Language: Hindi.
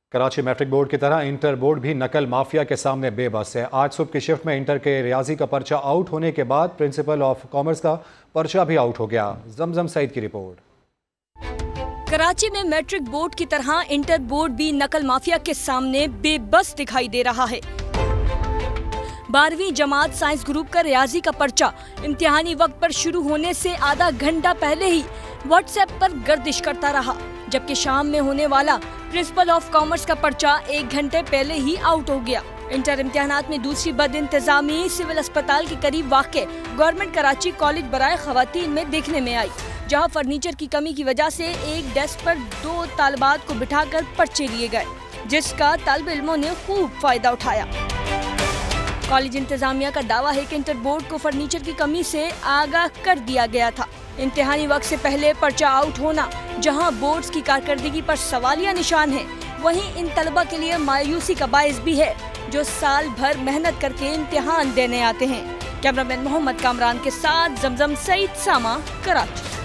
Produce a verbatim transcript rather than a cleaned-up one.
कराची मैट्रिक बोर्ड की तरह इंटर बोर्ड भी नकल माफिया के सामने बेबस है। आज सुबह की शिफ्ट में इंटर के रियाजी का पर्चा आउट होने के बाद प्रिंसिपल ऑफ कॉमर्स का पर्चा भी आउट हो गया। जमजम सईद की रिपोर्ट। कराची में मैट्रिक बोर्ड की तरह इंटर बोर्ड भी नकल माफिया के सामने बेबस दिखाई दे रहा है। बारहवीं जमात साइंस ग्रुप का रियाजी का पर्चा इम्तिहानी वक्त पर शुरू होने से आधा घंटा पहले ही व्हाट्सएप पर गर्दिश करता रहा, जबकि शाम में होने वाला प्रिंसिपल ऑफ कॉमर्स का पर्चा एक घंटे पहले ही आउट हो गया। इंटर इम्तिहानात में दूसरी बद इंतजामी सिविल अस्पताल के करीब वाक़े गवर्नमेंट कराची कॉलेज बराए खवातीन में देखने में आई, जहां फर्नीचर की कमी की वजह से एक डेस्क पर दो तालिबात को बिठाकर पर्चे लिए गए, जिसका तालिब इल्मों ने खूब फायदा उठाया। कॉलेज इंतजामिया का दावा है कि इंटर बोर्ड को फर्नीचर की कमी से आगाह कर दिया गया था। इम्तिहानी वक्त से पहले पर्चा आउट होना जहां बोर्ड्स की कारकर्दगी पर सवालिया निशान है, वहीं इन तलबा के लिए मायूसी का बायस भी है जो साल भर मेहनत करके इम्तिहान देने आते हैं। कैमरामैन मोहम्मद कामरान के साथ जमजम सईद, सामा, कराची।